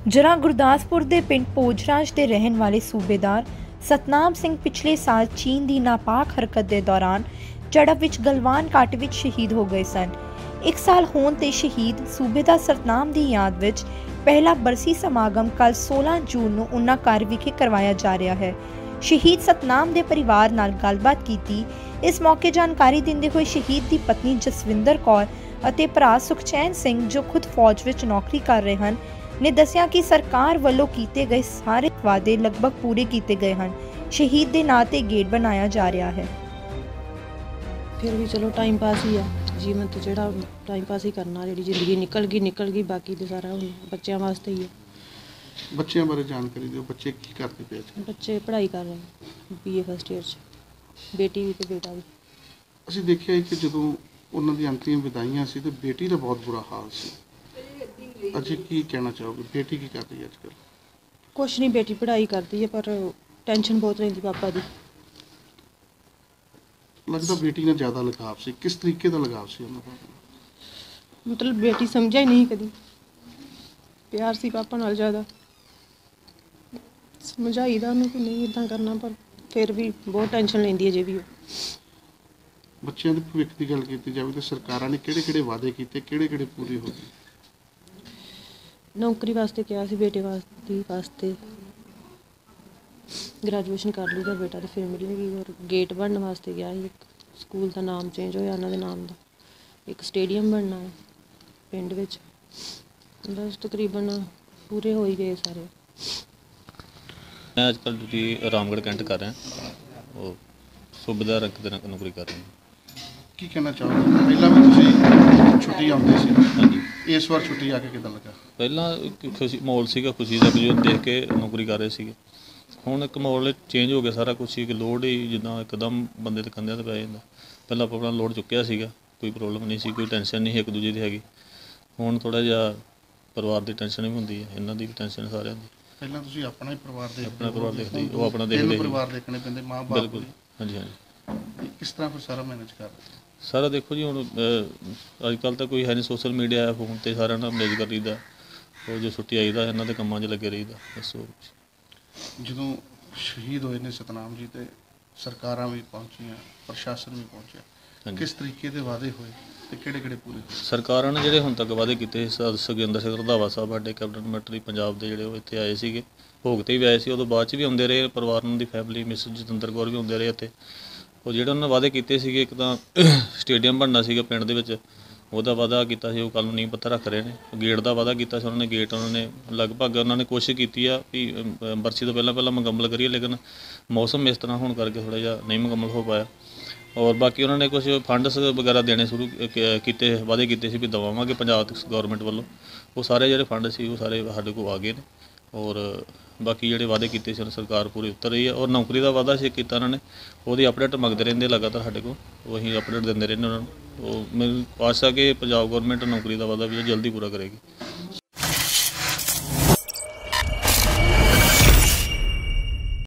जरा गुरदासपुर के पिंड भोजराज के रहने वाले सूबेदार सतनाम सिंह पिछले साल चीन की नापाक हरकत के दौरान झड़प विच गलवान घाट विच शहीद हो गए सन। एक साल होने ते शहीद सूबेदार सतनाम की याद विच पहला बरसी समागम कल 16 जून नूं उन्हां घर विखे करवाया जा रहा है। शहीद सतनाम के परिवार नाल गलबात कीती। इस मौके जानकारी दिंदे हुए शहीद की पत्नी जसविंदर कौर अते भरा सुखचैन सिंह जो खुद फौज विच नौकरी कर रहे हैं ने दसिया कि सरकार वालों किए गए सारे वादे लगभग पूरे किए गए हैं। शहीद के नां ते गेट बनाया जा रहा है। फिर भी चलो टाइम पास ही है जीवन तो जोड़ा टाइम पास ही करना। जी जिंदगी निकल गई बाकी तो सारा बच्चों वास्ते ही है। बच्चों बारे जानकारी दो, बच्चे की करते पे? बच्चे पढ़ाई कर रहे हैं BA फर्स्ट ईयर च, बेटी भी तो बेटा भी। ਅਸੀਂ ਦੇਖਿਆ ਕਿ ਜਦੋਂ ਉਹਨਾਂ ਦੀ ਅੰਤਿਮ ਵਿਦਾਈਆਂ ਸੀ ਤੇ ਬੇਟੀ ਦਾ ਬਹੁਤ ਬੁਰਾ ਹਾਲ ਸੀ। ਅੱਛਾ, ਕੀ ਕਹਿਣਾ ਚਾਹੋਗੇ? ਬੇਟੀ ਕੀ ਕਰ ਰਹੀ ਹੈ ਅੱਜਕੱਲ? कुछ नहीं, बेटी पढ़ाई करती है पर टेंशन बहुत रही पापा की। लगता बेटी ਨਾਲ ਜ਼ਿਆਦਾ ਲਗਾਵ ਸੀ। ਕਿਸ ਤਰੀਕੇ ਦਾ ਲਗਾਵ ਸੀ ਉਹਨਾਂ ਦਾ? मतलब बेटी समझा ही नहीं कभी, प्यार सी पापा नाल ज़्यादा। समझाईदा उन्हें कि नहीं इदा करना, पर फिर भी बहुत टेंशन लेंदी है जे भी। ਬੱਚਿਆਂ ਦੇ ਭਵਿੱਖ ਦੀ ਗੱਲ ਕੀਤੀ ਜਾਵੇ ਤਾਂ ਸਰਕਾਰਾਂ ਨੇ ਕਿਹੜੇ-ਕਿਹੜੇ ਵਾਅਦੇ ਕੀਤੇ, ਕਿਹੜੇ-ਕਿਹੜੇ ਪੂਰੇ ਹੋ ਗਏ? नौकरी वास्ते क्या सी बेटे वास्ते ग्रेजुएशन कर ली था बेटा तो फिर मिलेगी। और गेट बनने वास्ते गया ही, एक स्कूल का नाम चेंज होया उन्होंने नाम का, एक स्टेडियम बनना है पिंड विच। बस तकरीबन पूरे हो ही गए सारे। मैं आजकल ड्यूटी रामगढ़ कैंट कर रहा और सूबेदार रंग की नौकरी कर रहा हूँ। ਕੀ ਕਹਿਣਾ ਚਾਹੋਗੇ? ਪਹਿਲਾਂ ਵੀ ਤੁਸੀਂ ਛੁੱਟੀ ਆਉਂਦੇ ਸੀ, ਹਾਂਜੀ। ਇਸ ਵਾਰ ਛੁੱਟੀ ਆ ਕੇ ਕਿਦਾਂ ਲੱਗਾ? ਪਹਿਲਾਂ ਇੱਕ ਖੁਸ਼ੀ ਮਾਹੌਲ ਸੀਗਾ, ਖੁਸ਼ੀ ਦਾ ਜੋ ਦੇਖ ਕੇ ਨੌਕਰੀ ਕਰ ਰਹੇ ਸੀਗੇ। ਹੁਣ ਇੱਕ ਮਾਹੌਲ ਚੇਂਜ ਹੋ ਗਿਆ ਸਾਰਾ ਕੁਛ ਹੀ, ਕਿ ਲੋਡ ਹੀ ਜਿੱਦਾਂ ਇੱਕਦਮ ਬੰਦੇ ਤੇ ਕੰਧਿਆਂ 'ਤੇ ਪੈ ਜਾਂਦਾ। ਪਹਿਲਾਂ ਆਪਣਾ ਲੋਡ ਚੁੱਕਿਆ ਸੀਗਾ, ਕੋਈ ਪ੍ਰੋਬਲਮ ਨਹੀਂ ਸੀ, ਕੋਈ ਟੈਨਸ਼ਨ ਨਹੀਂ ਇੱਕ ਦੂਜੇ ਦੀ ਹੈਗੀ। ਹੁਣ ਥੋੜ੍ਹਾ ਜਿਹਾ ਪਰਿਵਾਰ ਦੀ ਟੈਨਸ਼ਨ ਵੀ ਹੁੰਦੀ ਹੈ, ਇਹਨਾਂ ਦੀ ਵੀ ਟੈਨਸ਼ਨ ਸਾਰਿਆਂ ਦੀ। ਪਹਿਲਾਂ ਤੁਸੀਂ ਆਪਣਾ ਹੀ ਪਰਿਵਾਰ ਦੇਖਦੇ? ਆਪਣਾ ਪਰਿਵਾਰ ਦੇਖਦੇ, ਉਹ ਆਪਣਾ ਦੇਖਦੇ, ਪਰਿਵਾਰ ਦੇਖਣੇ ਪੈਂਦੇ, ਮਾਂ ਬਾਪ। ਬਿਲਕੁਲ, ਹਾਂਜੀ ਹਾਂਜੀ। ਕਿਸ ਤਰ੍ਹਾਂ ਫਿਰ ਸਾਰਾ ਮੈਨੇਜ ਕਰ ਰਹੇ? ਸਾਰਾ ਦੇਖੋ ਜੀ, ਹੁਣ ਅੱਜ ਕੱਲ੍ਹ ਤਾਂ ਕੋਈ ਹੈ ਨਹੀਂ, ਸੋਸ਼ਲ ਮੀਡੀਆ ਫੋਨ 'ਤੇ ਸਾਰਿਆਂ ਨਾਲ ਮੈਨੇਜ ਕਰ ਲਈਦਾ। ਉਹ ਜੋ ਛੁੱਟੀ ਆਈਦਾ ਇਹਨਾਂ ਦੇ ਕੰਮਾਂ 'ਚ ਲੱਗੇ ਰਹੀਦਾ। ਦੱਸੋ, ਜਦੋਂ ਸ਼ਹੀਦ ਹੋਏ ਨੇ ਸਤਨਾਮ ਜੀ ਤੇ ਸਰਕਾਰਾਂ ਵੀ ਪਹੁੰਚੀਆਂ, ਪ੍ਰਸ਼ਾਸਨ ਵੀ ਪਹੁੰਚਿਆ, ਕਿਸ ਤਰੀਕੇ ਦੇ ਵਾਅਦੇ ਹੋਏ ਤੇ ਕਿਹੜੇ-ਕਿਹੜੇ ਪੂਰੇ ਹੋਏ? ਸਰਕਾਰਾਂ ਨੇ ਜਿਹੜੇ ਹੁਣ ਤੱਕ ਵਾਅਦੇ ਕੀਤੇ, ਸੁਖਜਿੰਦਰ ਸਿੰਘ ਰੰਧਾਵਾ ਸਾਹਿਬ ਸਾਡੇ ਕੈਬਨਿਟ ਮੰਤਰੀ ਪੰਜਾਬ ਦੇ, ਜਿਹੜੇ ਉਹ ਇੱਥੇ ਆਏ ਸੀਗੇ, ਭੋਗ 'ਤੇ ਵੀ ਆਏ ਸੀ, ਉਦੋਂ ਬਾਅਦ 'ਚ ਵੀ ਆਉਂਦੇ ਰਹੇ। ਪਰਿਵਾਰ ਉਹਨਾਂ ਦੀ ਫੈਮਿਲੀ ਮਿਸ ਜਤਿੰਦਰ ਕੌਰ ਵੀ ਆਉਂਦੇ ਰਹੇ ਇੱਥੇ। ਉਹ ਜਿਹੜੇ ਉਹਨਾਂ ਨੇ ਵਾਅਦੇ ਕੀਤੇ ਸੀਗੇ, ਇੱਕ ਤਾਂ ਸਟੇਡੀਅਮ ਬਣਨਾ ਸੀਗਾ ਪਿੰਡ ਦੇ ਵਿੱਚ, ਉਹਦਾ ਵਾਅਦਾ ਕੀਤਾ ਸੀ, ਉਹ ਕੱਲ੍ਹ ਨੂੰ ਨੀਂਹ ਪੱਥਰ ਰੱਖ ਰਹੇ ਨੇ। ਗੇਟ ਦਾ ਵਾਅਦਾ ਕੀਤਾ ਸੀ ਉਹਨਾਂ ਨੇ, ਗੇਟ ਉਹਨਾਂ ਨੇ ਲਗਭਗ ਉਹਨਾਂ ਨੇ ਕੋਸ਼ਿਸ਼ ਕੀਤੀ ਆ ਵੀ ਬਰਸੀ ਤੋਂ ਪਹਿਲਾਂ ਮੁਕੰਮਲ ਕਰੀਏ, ਲੇਕਿਨ ਮੌਸਮ ਇਸ ਤਰ੍ਹਾਂ ਹੋਣ ਕਰਕੇ ਥੋੜ੍ਹਾ ਜਿਹਾ ਨਹੀਂ ਮੁਕੰਮਲ ਹੋ ਪਾਇਆ। ਔਰ ਬਾਕੀ ਉਹਨਾਂ ਨੇ ਕੁਝ ਫੰਡਸ ਵਗੈਰਾ ਦੇਣੇ ਸ਼ੁਰੂ ਕੀਤੇ, ਵਾਅਦੇ ਕੀਤੇ ਸੀ ਵੀ ਦਵਾਵਾਂਗੇ ਪੰਜਾਬ ਗੌਰਮੈਂਟ ਵੱਲੋਂ। ਉਹ ਸਾਰੇ ਜਿਹੜੇ ਫੰਡ ਸੀ ਉਹ ਸਾਰੇ ਸਾਡੇ ਕੋਲ ਆ ਗਏ ਨੇ। ਔਰ ਬਾਕੀ ਜਿਹੜੇ ਵਾਅਦੇ ਕੀਤੇ ਸੀ ਸਰਕਾਰ ਪੂਰੀ ਉਤਰ ਰਹੀ ਹੈ। ਔਰ ਨੌਕਰੀ ਦਾ ਵਾਅਦਾ ਸੀ ਕੀਤਾ ਉਹਨਾਂ ਨੇ, ਉਹਦੀ ਅਪਡੇਟ ਮੰਗਦੇ ਰਹਿੰਦੇ ਲਗਾਤਾਰ ਸਾਡੇ ਕੋਲ, ਉਹ ਅਸੀਂ ਅਪਡੇਟ ਦਿੰਦੇ ਰਹਿੰਦੇ ਉਹਨਾਂ ਨੂੰ। ਉਹ ਮੈਨੂੰ ਆਸ ਹੈ ਕਿ ਪੰਜਾਬ ਗੌਰਮੈਂਟ ਨੌਕਰੀ ਦਾ ਵਾਅਦਾ ਵੀ ਜਲਦੀ ਪੂਰਾ ਕਰੇਗੀ।